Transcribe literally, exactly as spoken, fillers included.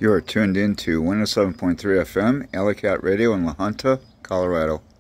You are tuned in to one oh seven point three F M, Alley Cat Radio in La Junta, Colorado.